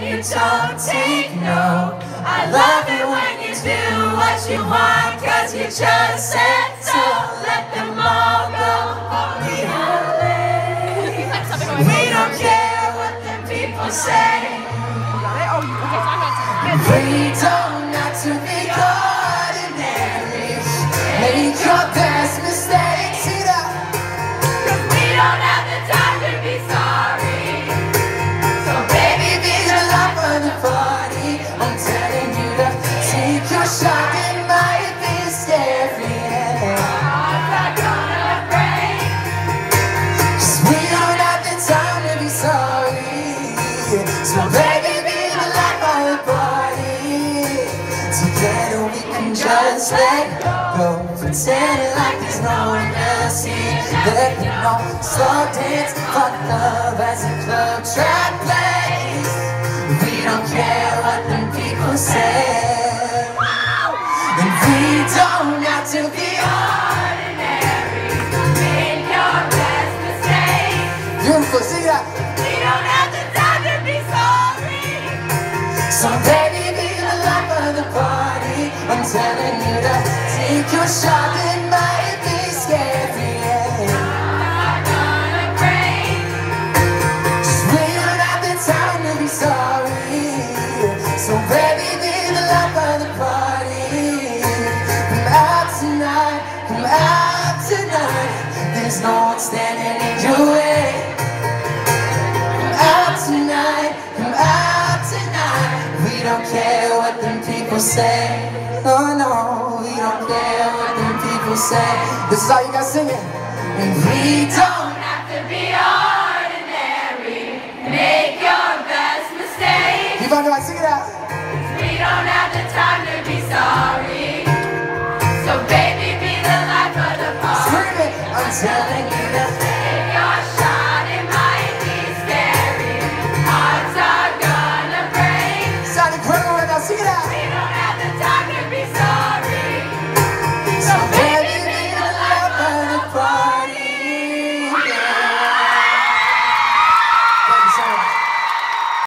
you don't take no. I love it when you do what you want, cause you just said so. Let them all go, we don't care what the people say. We don't have to be ordinary. Make your best mistakes, see that? Cause we don't have the time to be sorry. So baby, be the life of the party. I'm telling you to take your shot. It might be scary, yeah. I'm not gonna break. Cause we don't have the time to be sorry. So baby, be the life of the party. Together we can just let go. Pretend like there's no one else here. Let me know. Slow dance, fuck love as a club track plays. We don't care what them people say. And we don't have to be ordinary. Make your best mistake. Beautiful, see that? We don't have the time to be sorry. So baby, be the life of the party. I'm telling you to take your shot. It might be scary, yeah. I'm not gonna break. Cause we don't have the time to be sorry. So baby, be the life of the party. Come out tonight, come out tonight. There's no one standing in your way. Come out tonight, come out tonight. We don't care what them people say. Oh no, we don't care what them people say. This is all you guys singing. And we don't